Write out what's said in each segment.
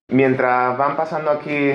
Mientras van pasando aquí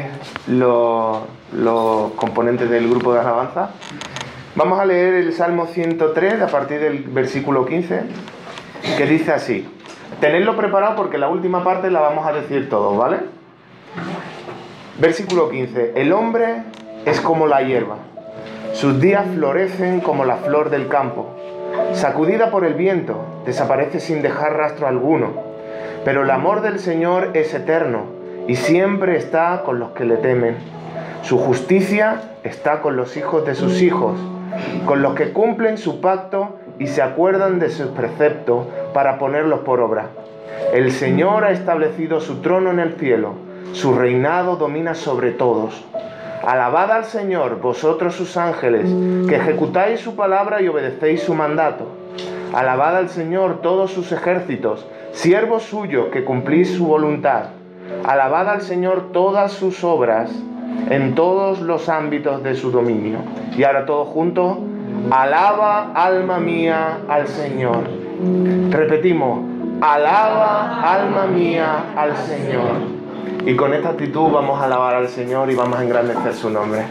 los componentes del grupo de alabanza, vamos a leer el Salmo 103 a partir del versículo 15, que dice así. Tenedlo preparado porque la última parte la vamos a decir todos, ¿vale? Versículo 15. El hombre es como la hierba, sus días florecen como la flor del campo. Sacudida por el viento, desaparece sin dejar rastro alguno. Pero el amor del Señor es eterno y siempre está con los que le temen. Su justicia está con los hijos de sus hijos, con los que cumplen su pacto y se acuerdan de sus preceptos para ponerlos por obra. El Señor ha establecido su trono en el cielo, su reinado domina sobre todos. Alabad al Señor, vosotros sus ángeles, que ejecutáis su palabra y obedecéis su mandato. Alabad al Señor todos sus ejércitos, siervos suyos que cumplís su voluntad. Alabad al Señor todas sus obras en todos los ámbitos de su dominio. Y ahora todos juntos, alaba alma mía al Señor. Repetimos, alaba alma mía al Señor. Y con esta actitud vamos a alabar al Señor y vamos a engrandecer su nombre.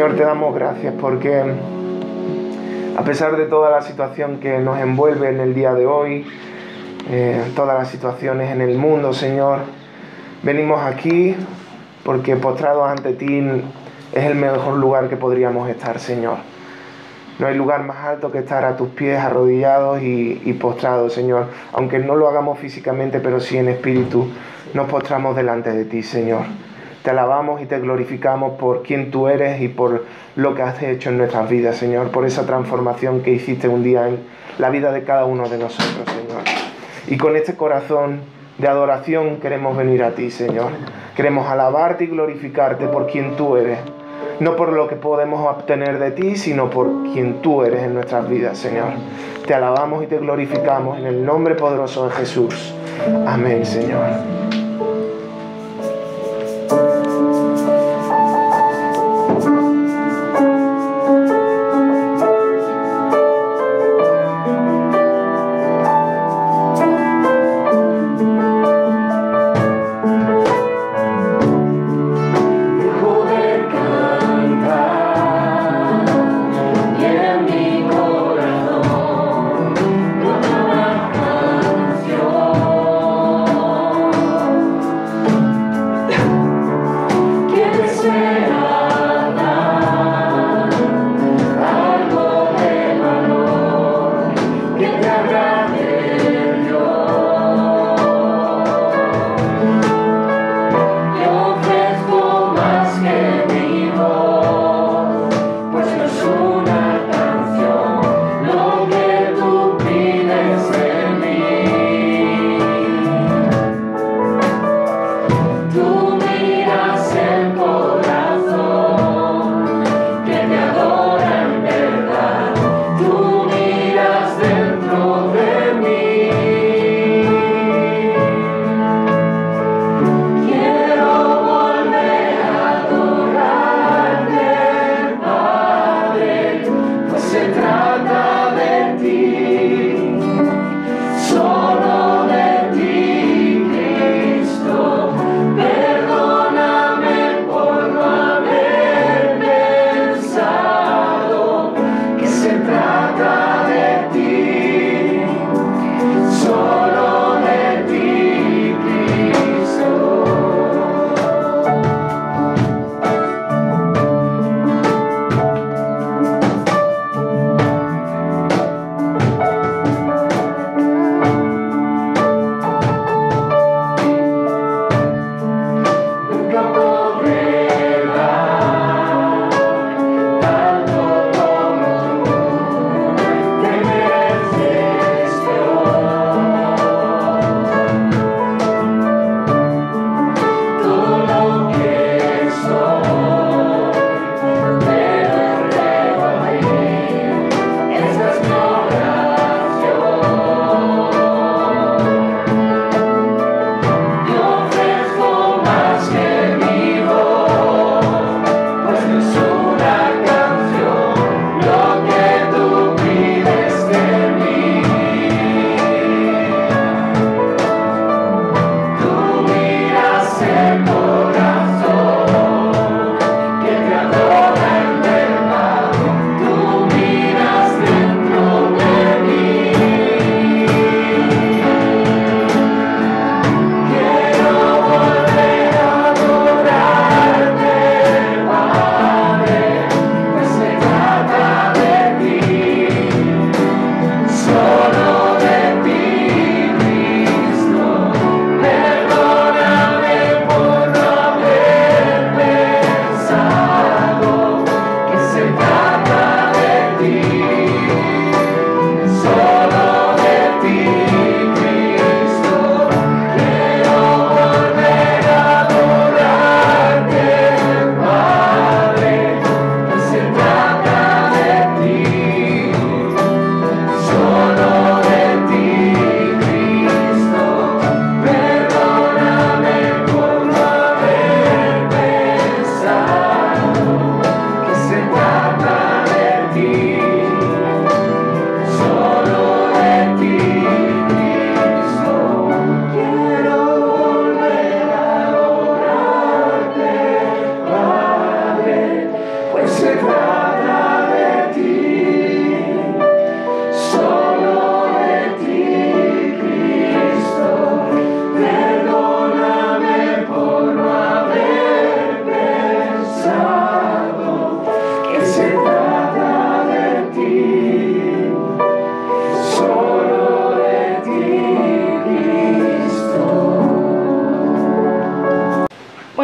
Señor, te damos gracias porque a pesar de toda la situación que nos envuelve en el día de hoy, todas las situaciones en el mundo, Señor, venimos aquí porque postrados ante ti es el mejor lugar que podríamos estar, Señor. No hay lugar más alto que estar a tus pies arrodillados y postrados, Señor. Aunque no lo hagamos físicamente, pero sí en espíritu, nos postramos delante de ti, Señor. Te alabamos y te glorificamos por quien tú eres y por lo que has hecho en nuestras vidas, Señor. Por esa transformación que hiciste un día en la vida de cada uno de nosotros, Señor. Y con este corazón de adoración queremos venir a ti, Señor. Queremos alabarte y glorificarte por quien tú eres. No por lo que podemos obtener de ti, sino por quien tú eres en nuestras vidas, Señor. Te alabamos y te glorificamos en el nombre poderoso de Jesús. Amén, Señor.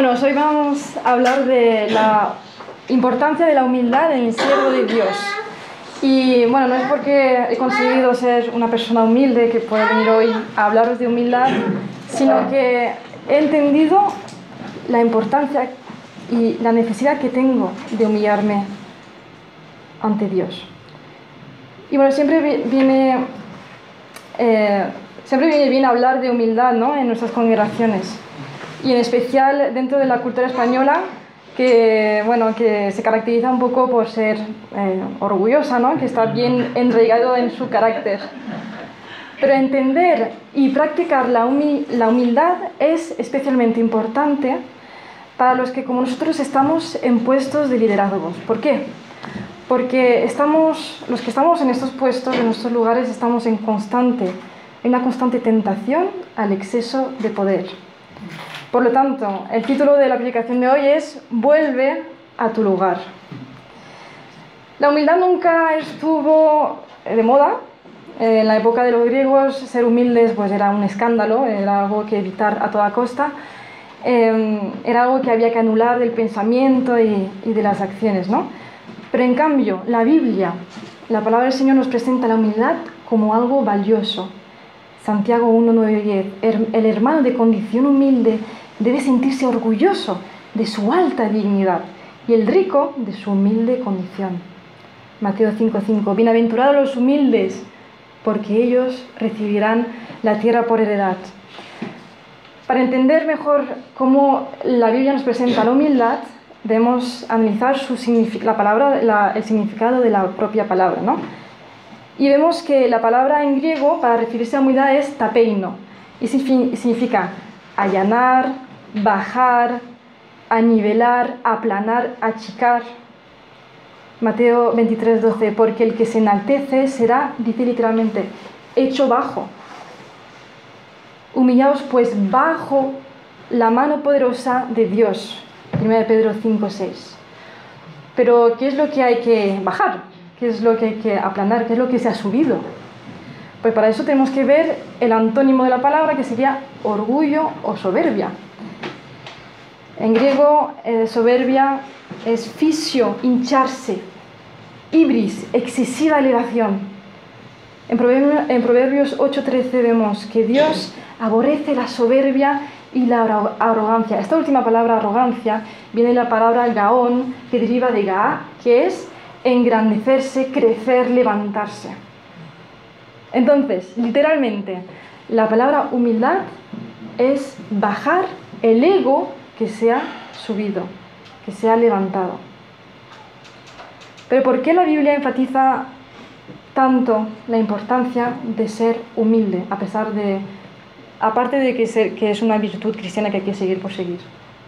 Bueno, hoy vamos a hablar de la importancia de la humildad en el siervo de Dios. Y bueno, no es porque he conseguido ser una persona humilde que pueda venir hoy a hablaros de humildad, sino que he entendido la importancia y la necesidad que tengo de humillarme ante Dios. Y bueno, siempre viene bien hablar de humildad, ¿no?, en nuestras congregaciones. Y en especial dentro de la cultura española, que se caracteriza un poco por ser orgullosa, ¿no?, que está bien enraigado en su carácter. Pero entender y practicar la humildad es especialmente importante para los que, como nosotros, estamos en puestos de liderazgo. ¿Por qué? Porque los que estamos en estos puestos, en estos lugares, estamos en una constante tentación al exceso de poder. Por lo tanto, el título de la predicación de hoy es «Vuelve a tu lugar». La humildad nunca estuvo de moda. En la época de los griegos, ser humildes pues era un escándalo, era algo que evitar a toda costa, era algo que había que anular del pensamiento y de las acciones, ¿no? Pero en cambio, la Biblia, la palabra del Señor, nos presenta la humildad como algo valioso. Santiago 1, 9 y 10. El hermano de condición humilde debe sentirse orgulloso de su alta dignidad y el rico de su humilde condición. Mateo 5:5. Bienaventurados los humildes, porque ellos recibirán la tierra por heredad. Para entender mejor cómo la Biblia nos presenta la humildad, debemos analizar el significado de la propia palabra, ¿no? Y vemos que la palabra en griego para referirse a la humildad es tapeino, y significa allanar, bajar, anivelar, aplanar, achicar. Mateo 23:12, porque el que se enaltece será, dice literalmente, hecho bajo. Humillaos pues bajo la mano poderosa de Dios. 1 Pedro 5:6. Pero ¿qué es lo que hay que bajar? ¿Qué es lo que hay que aplanar? ¿Qué es lo que se ha subido? Pues para eso tenemos que ver el antónimo de la palabra, que sería orgullo o soberbia. En griego, soberbia es fisio, hincharse, ibris, excesiva elevación. En Proverbios 8:13 vemos que Dios aborrece la soberbia y la arrogancia. Esta última palabra, arrogancia, viene de la palabra gaón, que deriva de gaá, que es engrandecerse, crecer, levantarse. Entonces, literalmente, la palabra humildad es bajar el ego que se ha subido, que se ha levantado. Pero ¿por qué la Biblia enfatiza tanto la importancia de ser humilde, aparte de que es una virtud cristiana que hay que seguir por seguir?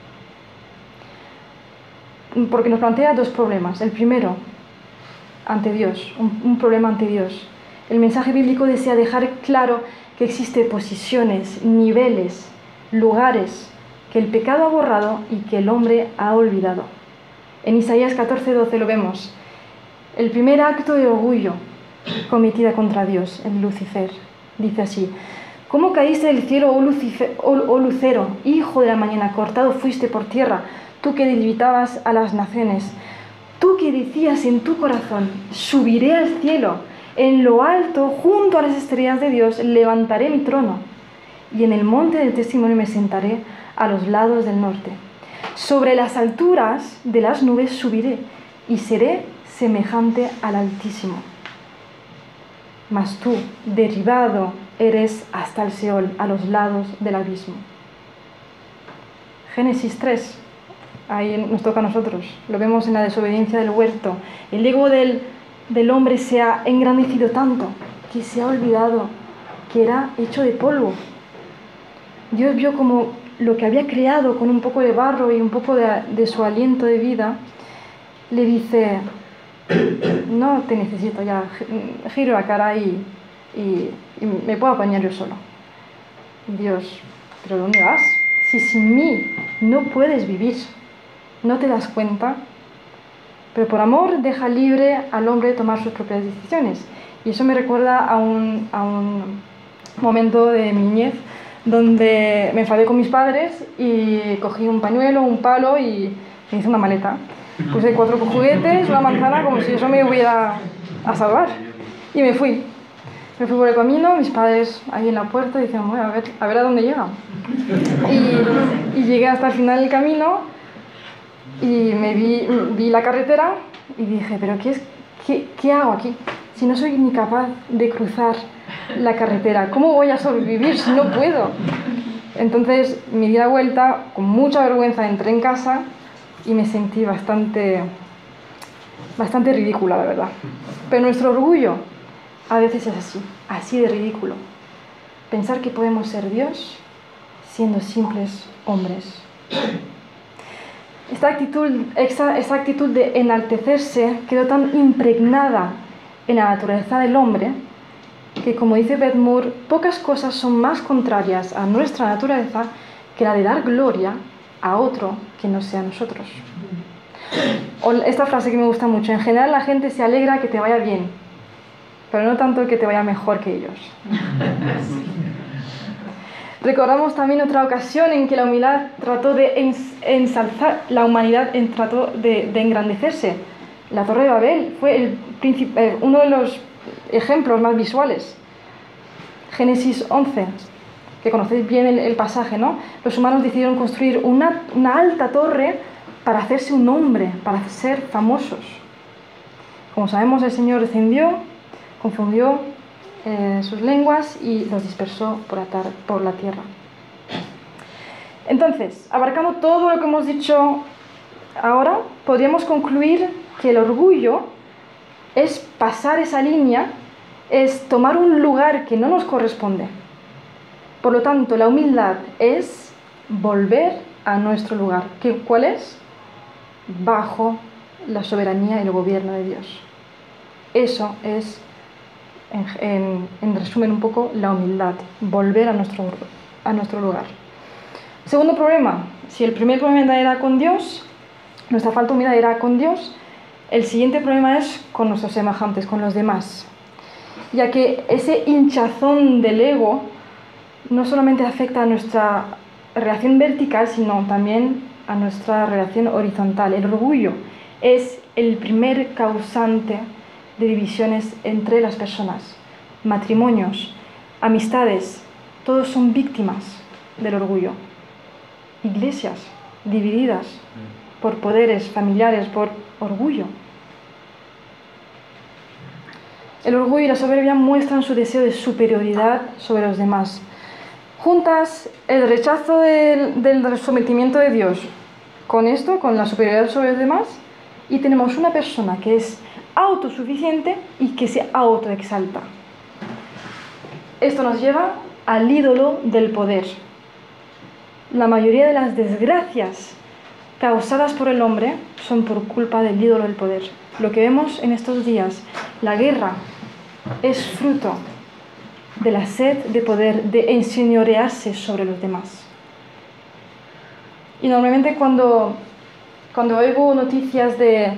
Porque nos plantea dos problemas. El primero, ante Dios, un problema ante Dios. El mensaje bíblico desea dejar claro que existen posiciones, niveles, lugares que el pecado ha borrado y que el hombre ha olvidado. En Isaías 14:12 lo vemos. El primer acto de orgullo cometida contra Dios, en Lucifer, dice así: ¿Cómo caíste del cielo, oh lucero, hijo de la mañana? Cortado fuiste por tierra, tú que debilitabas a las naciones. Tú que decías en tu corazón: subiré al cielo, en lo alto, junto a las estrellas de Dios, levantaré mi trono, y en el monte del testimonio me sentaré a los lados del norte. Sobre las alturas de las nubes subiré, y seré semejante al Altísimo. Mas tú, derribado eres hasta el Seol, a los lados del abismo. Génesis 3. Ahí nos toca a nosotros, lo vemos en la desobediencia del huerto. El ego del hombre se ha engrandecido tanto que se ha olvidado que era hecho de polvo. Dios vio como lo que había creado con un poco de barro y un poco de su aliento de vida, le dice: no te necesito ya, giro la cara y me puedo apañar yo solo. Dios: ¿pero dónde vas? Si sin mí no puedes vivir. ¿No te das cuenta? Pero por amor deja libre al hombre de tomar sus propias decisiones. Y eso me recuerda a un momento de mi niñez donde me enfadé con mis padres y cogí un pañuelo, un palo y me hice una maleta. Puse 4 juguetes, una manzana, como si eso me hubiera a salvar. Y me fui. Me fui por el camino, mis padres ahí en la puerta diciendo, bueno, a ver a dónde llega. Y llegué hasta el final del camino y vi la carretera y dije, pero ¿qué hago aquí? Si no soy ni capaz de cruzar la carretera, ¿cómo voy a sobrevivir si no puedo? Entonces me di la vuelta, con mucha vergüenza entré en casa y me sentí bastante ridícula, la verdad. Pero nuestro orgullo a veces es así de ridículo. Pensar que podemos ser Dios siendo simples hombres. Esta actitud de enaltecerse quedó tan impregnada en la naturaleza del hombre que, como dice Beth Moore, pocas cosas son más contrarias a nuestra naturaleza que la de dar gloria a otro que no sea nosotros. O esta frase que me gusta mucho: en general la gente se alegra que te vaya bien, pero no tanto que te vaya mejor que ellos. Recordamos también otra ocasión en que la humildad trató de ensalzar, la humanidad trató de engrandecerse. La Torre de Babel fue uno de los ejemplos más visuales. Génesis 11, que conocéis bien el pasaje, ¿no? Los humanos decidieron construir una alta torre para hacerse un nombre, para ser famosos. Como sabemos, el Señor descendió, confundió sus lenguas y los dispersó por la tierra. Entonces, abarcando todo lo que hemos dicho ahora, podríamos concluir que el orgullo es pasar esa línea, es tomar un lugar que no nos corresponde. Por lo tanto, la humildad es volver a nuestro lugar. ¿Cuál es? Bajo la soberanía y el gobierno de Dios. Eso es, en resumen un poco, la humildad, volver a nuestro lugar. Segundo problema: si el primer problema era con Dios, nuestra falta de humildad era con Dios, el siguiente problema es con nuestros semejantes, con los demás. Ya que ese hinchazón del ego no solamente afecta a nuestra relación vertical, sino también a nuestra relación horizontal. El orgullo es el primer causante de divisiones entre las personas. Matrimonios, amistades, todos son víctimas del orgullo. Iglesias divididas por poderes familiares, por orgullo. El orgullo y la soberbia muestran su deseo de superioridad sobre los demás. Juntas el rechazo del sometimiento de Dios con esto, con la superioridad sobre los demás, y tenemos una persona que es autosuficiente y que se autoexalta. Esto nos lleva al ídolo del poder. La mayoría de las desgracias causadas por el hombre son por culpa del ídolo del poder. Lo que vemos en estos días, la guerra, es fruto de la sed de poder, de enseñorearse sobre los demás. Y normalmente cuando oigo noticias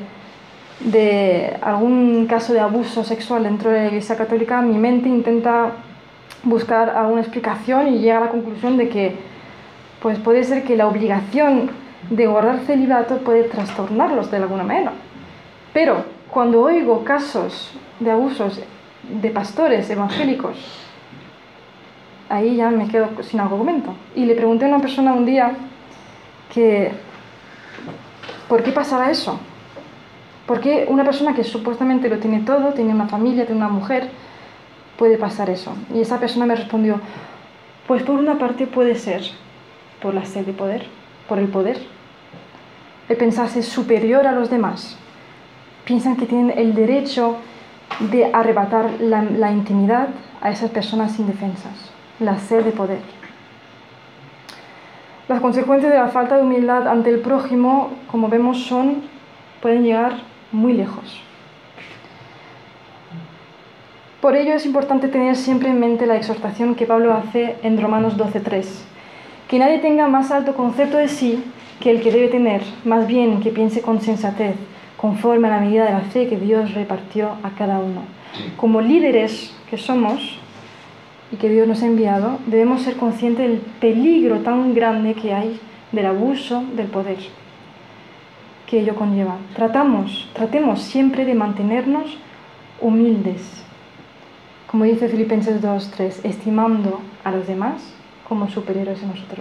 de algún caso de abuso sexual dentro de la Iglesia Católica, mi mente intenta buscar alguna explicación y llega a la conclusión de que pues puede ser que la obligación de guardar celibato puede trastornarlos de alguna manera. Pero cuando oigo casos de abusos de pastores evangélicos, ahí ya me quedo sin argumento. Y le pregunté a una persona un día que ¿por qué pasará eso? ¿Por qué una persona que supuestamente lo tiene todo, tiene una familia, tiene una mujer, puede pasar eso? Y esa persona me respondió: pues por una parte puede ser por la sed de poder, por el poder, el pensarse superior a los demás. Piensan que tienen el derecho de arrebatar la intimidad a esas personas indefensas, la sed de poder. Las consecuencias de la falta de humildad ante el prójimo, como vemos, pueden llegar muy lejos. Por ello es importante tener siempre en mente la exhortación que Pablo hace en Romanos 12:3, que nadie tenga más alto concepto de sí que el que debe tener, más bien que piense con sensatez, conforme a la medida de la fe que Dios repartió a cada uno. Como líderes que somos, y que Dios nos ha enviado, debemos ser conscientes del peligro tan grande que hay del abuso del poder que ello conlleva. Tratemos siempre de mantenernos humildes, como dice Filipenses 2:3, estimando a los demás como superiores a nosotros.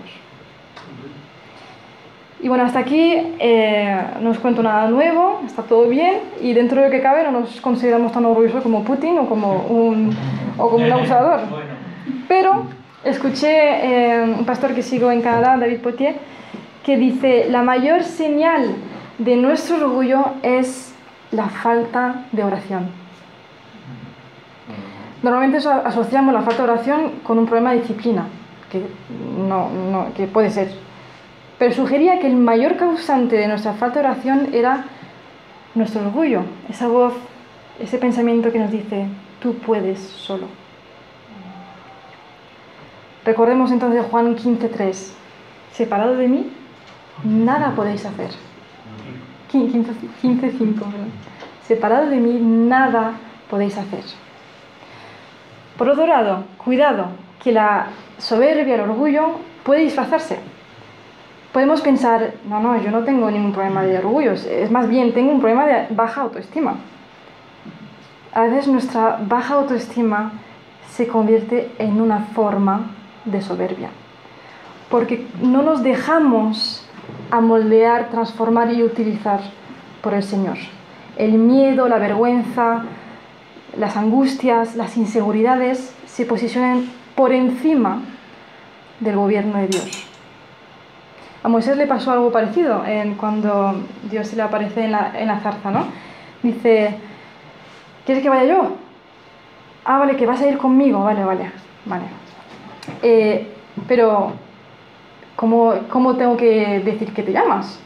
Y bueno, hasta aquí no os cuento nada nuevo, está todo bien, y dentro de lo que cabe no nos consideramos tan orgullosos como Putin o como un abusador. Pero escuché un pastor que sigo en Canadá, David Potier, que dice: la mayor señal de nuestro orgullo es la falta de oración. Normalmente asociamos la falta de oración con un problema de disciplina, que puede ser. Pero sugería que el mayor causante de nuestra falta de oración era nuestro orgullo, esa voz, ese pensamiento que nos dice: tú puedes solo. Recordemos entonces Juan 15:3, separado de mí, nada podéis hacer. 15:5, separado de mí, nada podéis hacer. Por otro lado, cuidado, que la soberbia, el orgullo, puede disfrazarse. Podemos pensar: no, yo no tengo ningún problema de orgullo, es más bien, tengo un problema de baja autoestima. A veces nuestra baja autoestima se convierte en una forma de soberbia, porque no nos dejamos amoldear, transformar y utilizar por el Señor. El miedo, la vergüenza, las angustias, las inseguridades se posicionan por encima del gobierno de Dios. A Moisés le pasó algo parecido cuando Dios se le aparece en la zarza, ¿no? Dice: ¿quieres que vaya yo? Ah, vale, que vas a ir conmigo, vale. Pero, ¿cómo tengo que decir que te llamas?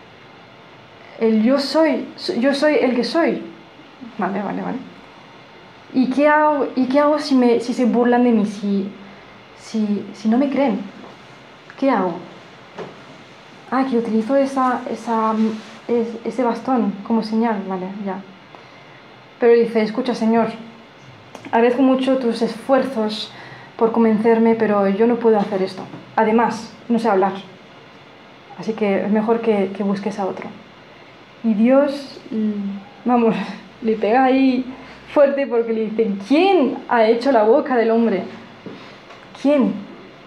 Yo soy el que soy. Vale. ¿Y qué hago si se burlan de mí? Si no me creen, ¿qué hago? Ah, que utilizo ese bastón como señal, vale, ya. Pero dice: escucha, Señor, agradezco mucho tus esfuerzos por convencerme, pero yo no puedo hacer esto. Además, no sé hablar. Así que es mejor que busques a otro. Y Dios, le pega ahí fuerte, porque le dice: ¿quién ha hecho la boca del hombre? ¿Quién?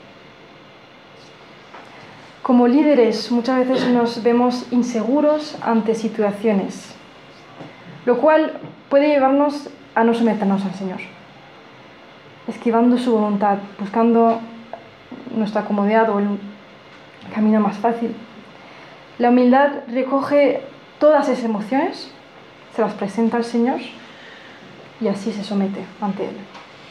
Como líderes muchas veces nos vemos inseguros ante situaciones, lo cual puede llevarnos a no someternos al Señor, esquivando su voluntad, buscando nuestra comodidad o el camino más fácil. La humildad recoge todas esas emociones, se las presenta al Señor y así se somete ante Él.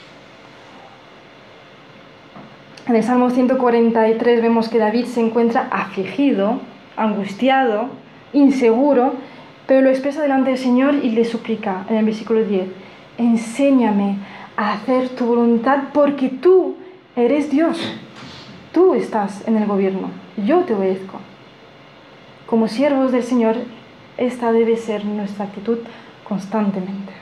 En el Salmo 143 vemos que David se encuentra afligido, angustiado, inseguro, pero lo expresa delante del Señor y le suplica en el versículo 10: enséñame a hacer tu voluntad, porque tú eres Dios. Tú estás en el gobierno, yo te obedezco. Como siervos del Señor, esta debe ser nuestra actitud constantemente.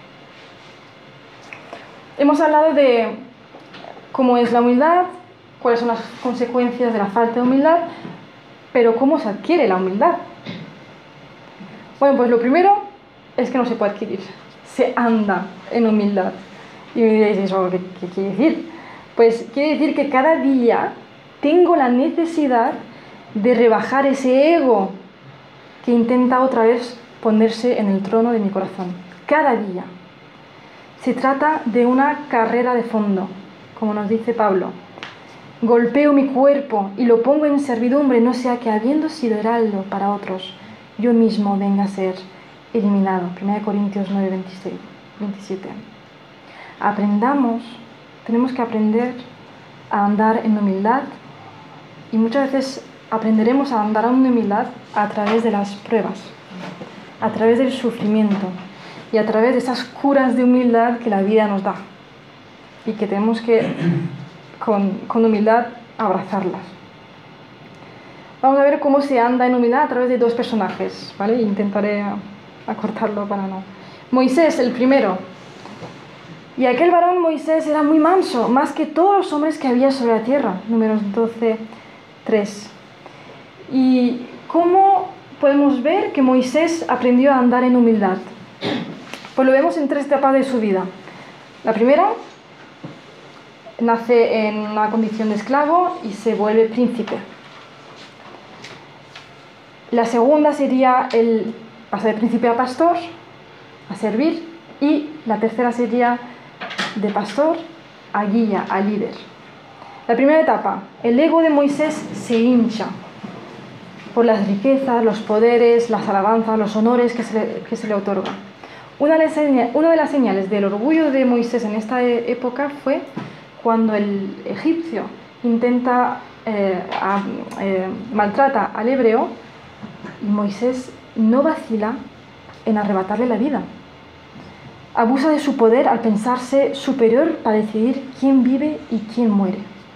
Hemos hablado de cómo es la humildad, cuáles son las consecuencias de la falta de humildad, pero ¿cómo se adquiere la humildad? Bueno, pues lo primero es que no se puede adquirir, se anda en humildad. Y me diréis: ¿eso qué quiere decir? Pues quiere decir que cada día tengo la necesidad de rebajar ese ego que intenta otra vez ponerse en el trono de mi corazón. Cada día. Se trata de una carrera de fondo, como nos dice Pablo. Golpeo mi cuerpo y lo pongo en servidumbre, no sea que, habiendo sido heraldo para otros, yo mismo venga a ser eliminado. 1 Corintios 9:27. Tenemos que aprender a andar en humildad, y muchas veces aprenderemos a andar en humildad a través de las pruebas, a través del sufrimiento y a través de esas curas de humildad que la vida nos da y que tenemos que con humildad abrazarlas. Vamos a ver cómo se anda en humildad a través de dos personajes, ¿vale? Intentaré acortarlo para no... Moisés, el primero. Y aquel varón Moisés era muy manso, más que todos los hombres que había sobre la tierra. Números 12, 3. ¿Y cómo podemos ver que Moisés aprendió a andar en humildad? Pues lo vemos en 3 etapas de su vida. La primera, nace en una condición de esclavo y se vuelve príncipe. La segunda sería pasar de príncipe a pastor, a servir. Y la tercera sería de pastor a guía, a líder. La primera etapa, el ego de Moisés se hincha por las riquezas, los poderes, las alabanzas, los honores que se le otorgan. Una de las señales del orgullo de Moisés en esta época fue cuando el egipcio maltrata al hebreo y Moisés no vacila en arrebatarle la vida. Abusa de su poder al pensarse superior para decidir quién vive y quién muere.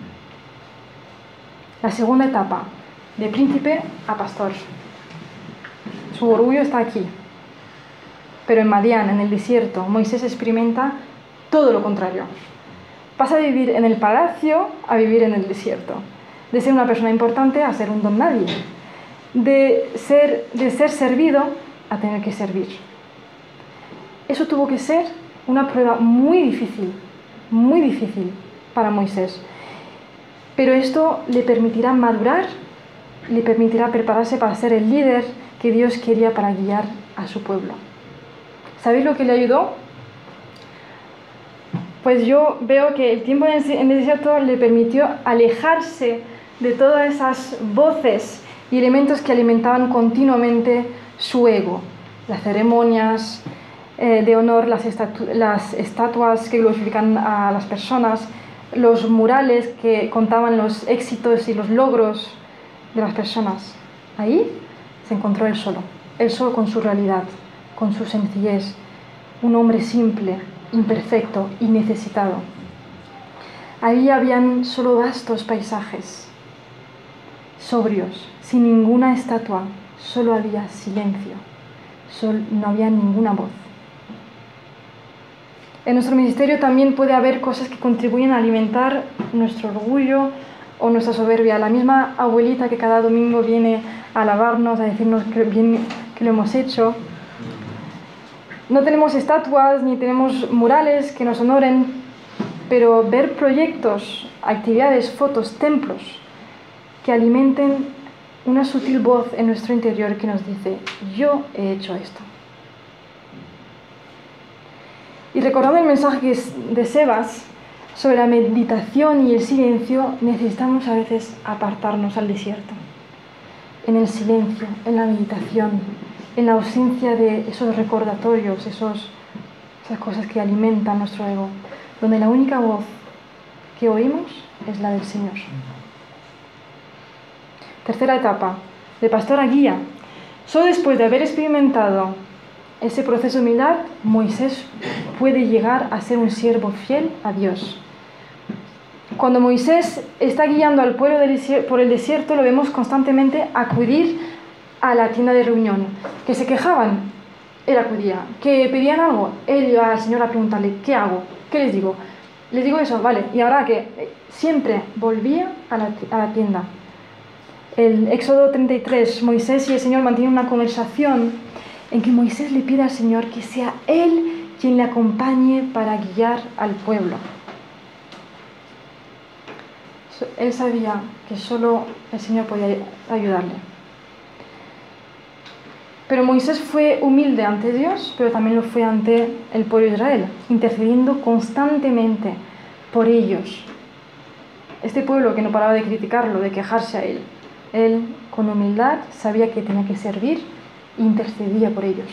La segunda etapa, de príncipe a pastor. Su orgullo está aquí. Pero en Madián, en el desierto, Moisés experimenta todo lo contrario. Pasa de vivir en el palacio a vivir en el desierto. De ser una persona importante a ser un don nadie. De ser servido a tener que servir. Eso tuvo que ser una prueba muy difícil para Moisés. Pero esto le permitirá madurar, le permitirá prepararse para ser el líder que Dios quería para guiar a su pueblo. ¿Sabéis lo que le ayudó? Pues yo veo que el tiempo en el desierto le permitió alejarse de todas esas voces y elementos que alimentaban continuamente su ego. Las ceremonias de honor, las estatuas que glorifican a las personas, los murales que contaban los éxitos y los logros de las personas. Ahí se encontró él solo con su realidad, con su sencillez, un hombre simple, imperfecto y necesitado. Ahí habían solo vastos paisajes, sobrios, sin ninguna estatua, solo había silencio, no había ninguna voz. En nuestro ministerio también puede haber cosas que contribuyen a alimentar nuestro orgullo o nuestra soberbia. La misma abuelita que cada domingo viene a alabarnos, a decirnos que lo hemos hecho. No tenemos estatuas ni tenemos murales que nos honoren, pero ver proyectos, actividades, fotos, templos que alimenten una sutil voz en nuestro interior que nos dice: yo he hecho esto. Y recordando el mensaje de Sebas sobre la meditación y el silencio, necesitamos a veces apartarnos al desierto. En el silencio, en la meditación, en la ausencia de esos recordatorios, esas cosas que alimentan nuestro ego, donde la única voz que oímos es la del Señor. Tercera etapa, de pastor a guía. Solo después de haber experimentado ese proceso de humildad, Moisés puede llegar a ser un siervo fiel a Dios. Cuando Moisés está guiando al pueblo por el desierto, lo vemos constantemente acudir a la tienda de reunión. Que se quejaban, él acudía. Que pedían algo, él iba al Señor a preguntarle: ¿qué hago? ¿Qué les digo? Les digo eso, vale. ¿Y ahora qué? Siempre volvía a la tienda. El Éxodo 33, Moisés y el Señor mantienen una conversación en que Moisés le pide al Señor que sea Él quien le acompañe para guiar al pueblo. Él sabía que solo el Señor podía ayudarle. Pero Moisés fue humilde ante Dios, pero también lo fue ante el pueblo de Israel, intercediendo constantemente por ellos. Este pueblo que no paraba de criticarlo, de quejarse a él, con humildad sabía que tenía que servir, intercedía por ellos.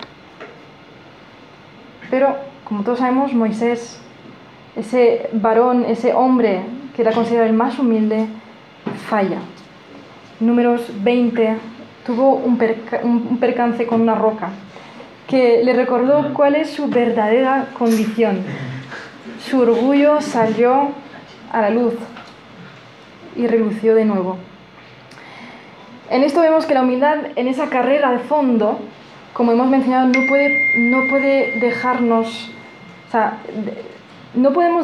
Pero, como todos sabemos, Moisés, ese varón, ese hombre que era considerado el más humilde, falla. Números 20, tuvo un percance con una roca que le recordó cuál es su verdadera condición. Su orgullo salió a la luz y relució de nuevo. En esto vemos que la humildad, en esa carrera de fondo, como hemos mencionado, no puede dejarnos O sea, no podemos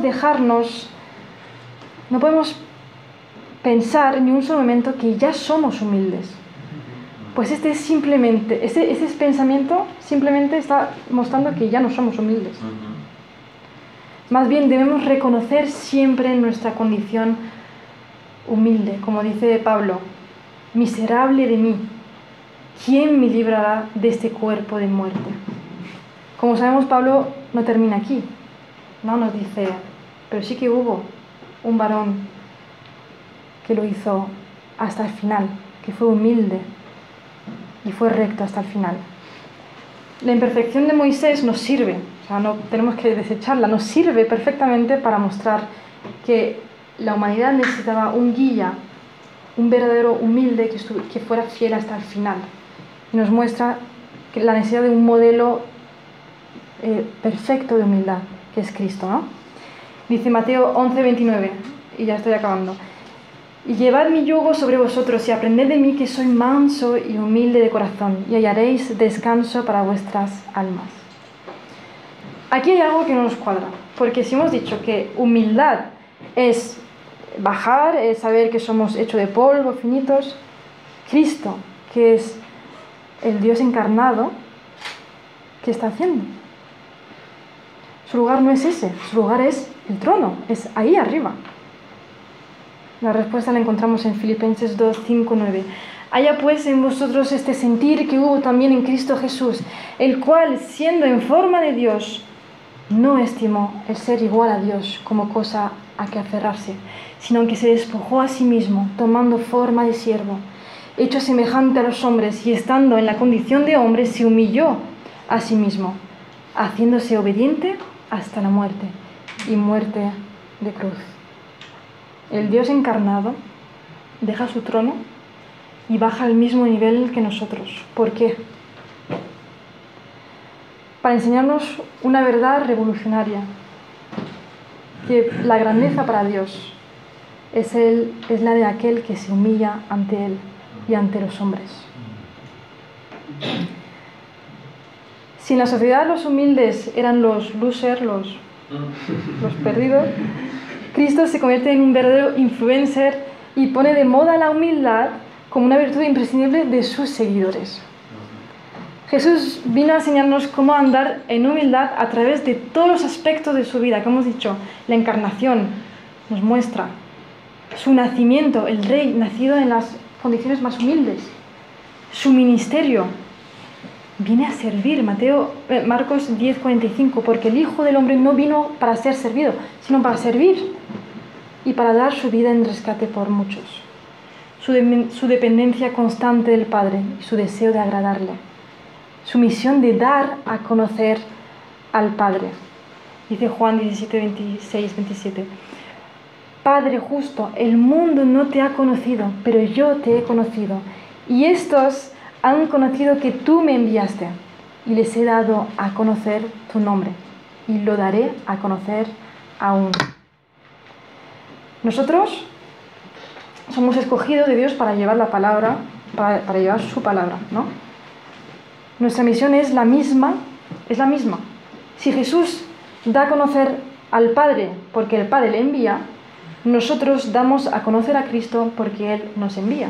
pensar ni un solo momento que ya somos humildes. Pues ese pensamiento simplemente está mostrando que ya no somos humildes. Más bien debemos reconocer siempre nuestra condición humilde, como dice Pablo: miserable de mí, ¿quién me librará de este cuerpo de muerte? Como sabemos, Pablo no termina aquí, no nos dice, pero sí que hubo un varón que lo hizo hasta el final, que fue humilde y fue recto hasta el final. La imperfección de Moisés nos sirve, o sea, no tenemos que desecharla, nos sirve perfectamente para mostrar que la humanidad necesitaba un guía, un verdadero humilde que fuera fiel hasta el final. Y nos muestra que la necesidad de un modelo perfecto de humildad, que es Cristo, ¿no? Dice Mateo 11:29, y ya estoy acabando: y llevad mi yugo sobre vosotros y aprended de mí, que soy manso y humilde de corazón, y hallaréis descanso para vuestras almas. Aquí hay algo que no nos cuadra, porque si hemos dicho que humildad es bajar, es saber que somos hechos de polvo, finitos, Cristo, que es el Dios encarnado, ¿qué está haciendo? Su lugar no es ese, su lugar es el trono, es ahí arriba. La respuesta la encontramos en Filipenses 2, 5, 9. Haya pues en vosotros este sentir que hubo también en Cristo Jesús, el cual, siendo en forma de Dios, no estimó el ser igual a Dios como cosa a que aferrarse, sino que se despojó a sí mismo, tomando forma de siervo, hecho semejante a los hombres, y estando en la condición de hombre, se humilló a sí mismo, haciéndose obediente hasta la muerte, y muerte de cruz. El Dios encarnado deja su trono y baja al mismo nivel que nosotros. ¿Por qué? Para enseñarnos una verdad revolucionaria, que la grandeza para Dios es la de aquel que se humilla ante Él y ante los hombres. Si en la sociedad los humildes eran los losers, los perdidos, Cristo se convierte en un verdadero influencer y pone de moda la humildad como una virtud imprescindible de sus seguidores. Jesús vino a enseñarnos cómo andar en humildad a través de todos los aspectos de su vida. Como hemos dicho, la encarnación nos muestra su nacimiento, el rey nacido en las condiciones más humildes, su ministerio, viene a servir. Marcos 10:45, porque el Hijo del Hombre no vino para ser servido, sino para servir y para dar su vida en rescate por muchos. Su dependencia constante del Padre y su deseo de agradarle. Su misión de dar a conocer al Padre. Dice Juan 17:26-27. Padre justo, el mundo no te ha conocido, pero yo te he conocido. Y estos han conocido que tú me enviaste, y les he dado a conocer tu nombre, y lo daré a conocer aún. Nosotros somos escogidos de Dios para llevar la palabra, para llevar su palabra, ¿no? Nuestra misión es la misma. Si Jesús da a conocer al Padre porque el Padre le envía, nosotros damos a conocer a Cristo porque Él nos envía.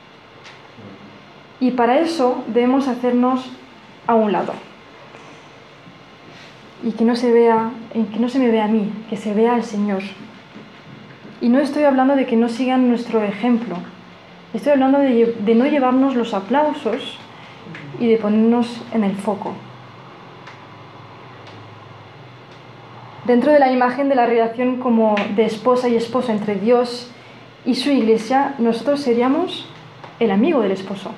Y para eso debemos hacernos a un lado. Y que no se me vea a mí, que se vea al Señor. Y no estoy hablando de que no sigan nuestro ejemplo. Estoy hablando de no llevarnos los aplausos y de ponernos en el foco. Dentro de la imagen de la relación como de esposa y esposo entre Dios y su iglesia, nosotros seríamos el amigo del esposo.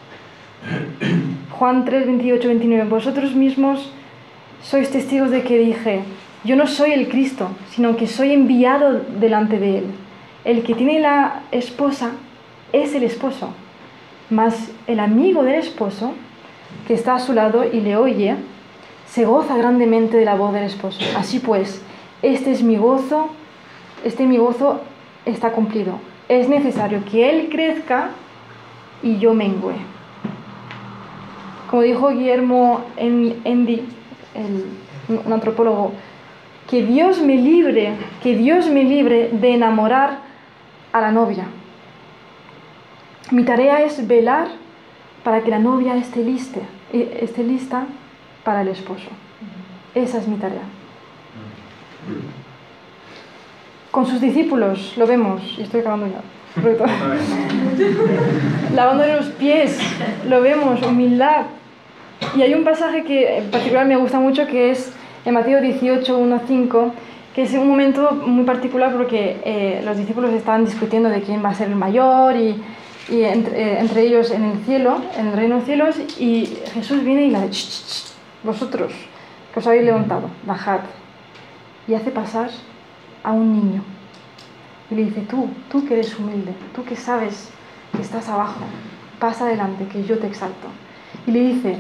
Juan 3:28-29. Vosotros mismos sois testigos de que dije: yo no soy el Cristo, sino que soy enviado delante de Él. El que tiene la esposa es el esposo, mas el amigo del esposo, que está a su lado y le oye, se goza grandemente de la voz del esposo. Así pues, este mi gozo está cumplido. Es necesario que Él crezca y yo mengüe. Como dijo Guillermo Endy, un antropólogo que Dios me libre de enamorar a la novia. Mi tarea es velar para que la novia esté lista para el esposo. Esa es mi tarea. Con sus discípulos lo vemos, y estoy acabando ya. Lavándole los pies, lo vemos, humildad. Y hay un pasaje que en particular me gusta mucho, que es en Mateo 18, 1-5, que es un momento muy particular porque los discípulos estaban discutiendo de quién va a ser el mayor y entre ellos en el cielo, en el reino de los cielos, y Jesús viene y le dice: vosotros que os habéis levantado, bajad, y hace pasar a un niño y le dice: tú que eres humilde, tú que sabes que estás abajo, pasa adelante, que yo te exalto. Y le dice: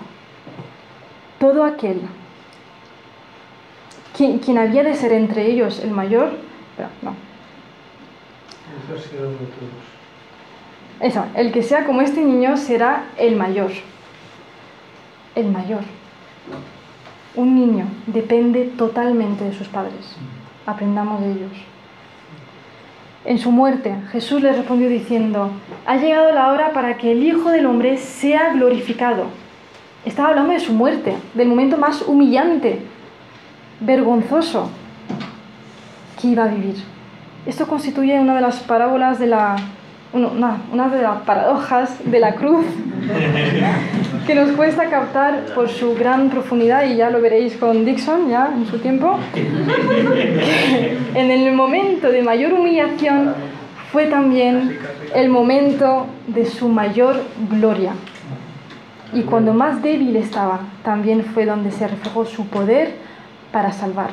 todo aquel quien había de ser entre ellos el mayor, pero no, eso, el que sea como este niño será el mayor. El mayor. Un niño depende totalmente de sus padres. Aprendamos de ellos. En su muerte, Jesús le respondió diciendo: ha llegado la hora para que el Hijo del Hombre sea glorificado. Estaba hablando de su muerte, del momento más humillante, vergonzoso que iba a vivir. Esto constituye una de las parábolas de una de las paradojas de la cruz que nos cuesta captar por su gran profundidad, y ya lo veréis con Dixon ya en su tiempo. En el momento de mayor humillación fue también el momento de su mayor gloria, y cuando más débil estaba también fue donde se reflejó su poder para salvar.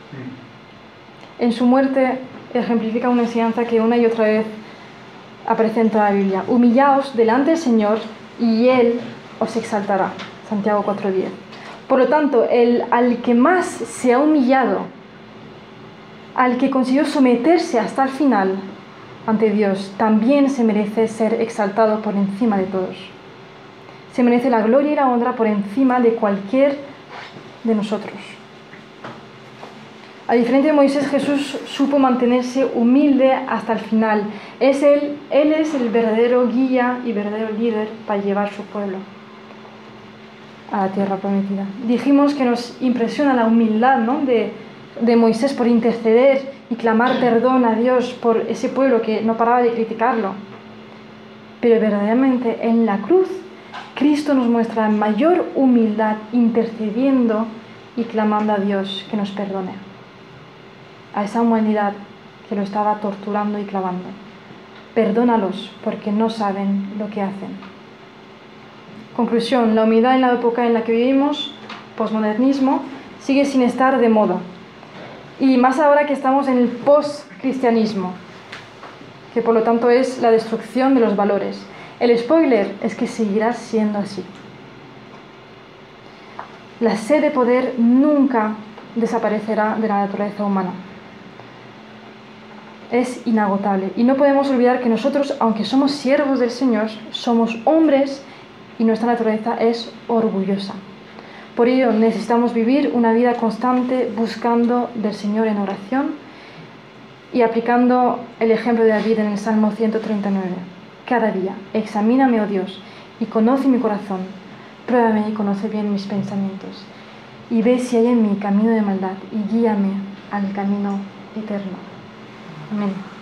En su muerte ejemplifica una enseñanza que una y otra vez aparece en toda la Biblia: humillaos delante del Señor y Él os exaltará. Santiago 4:10. Por lo tanto, al que más se ha humillado, al que consiguió someterse hasta el final ante Dios, también se merece ser exaltado por encima de todos. Se merece la gloria y la honra por encima de cualquier de nosotros. A diferencia de Moisés, Jesús supo mantenerse humilde hasta el final. Él es el verdadero guía y verdadero líder para llevar su pueblo a la tierra prometida. Dijimos que nos impresiona la humildad, ¿no?, de Moisés por interceder y clamar perdón a Dios por ese pueblo que no paraba de criticarlo. Pero verdaderamente en la cruz, Cristo nos muestra mayor humildad intercediendo y clamando a Dios que nos perdone. A esa humanidad que lo estaba torturando y clavando: perdónalos porque no saben lo que hacen. Conclusión: la humildad en la época en la que vivimos, posmodernismo, sigue sin estar de moda, y más ahora que estamos en el post-cristianismo, que por lo tanto es la destrucción de los valores. El spoiler es que seguirá siendo así. La sed de poder nunca desaparecerá de la naturaleza humana. Es inagotable, y no podemos olvidar que nosotros, aunque somos siervos del Señor, somos hombres y nuestra naturaleza es orgullosa. Por ello necesitamos vivir una vida constante buscando del Señor en oración y aplicando el ejemplo de David en el Salmo 139. Cada día, examíname, oh Dios, y conoce mi corazón, pruébame y conoce bien mis pensamientos, y ve si hay en mí camino de maldad, y guíame al camino eterno. Amén.